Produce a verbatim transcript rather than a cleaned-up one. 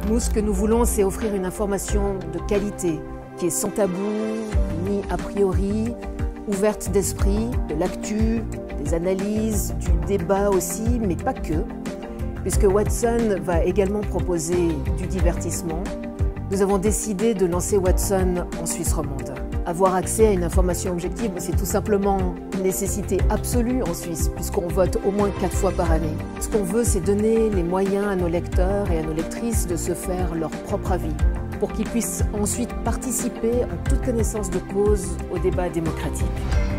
Nous, ce que nous voulons, c'est offrir une information de qualité, qui est sans tabou, ni a priori, ouverte d'esprit, de l'actu, des analyses, du débat aussi, mais pas que, puisque Watson va également proposer du divertissement. Nous avons décidé de lancer Watson en Suisse romande. Avoir accès à une information objective, c'est tout simplement une nécessité absolue en Suisse, puisqu'on vote au moins quatre fois par année. Ce qu'on veut, c'est donner les moyens à nos lecteurs et à nos lectrices de se faire leur propre avis, pour qu'ils puissent ensuite participer en toute connaissance de cause au débat démocratique.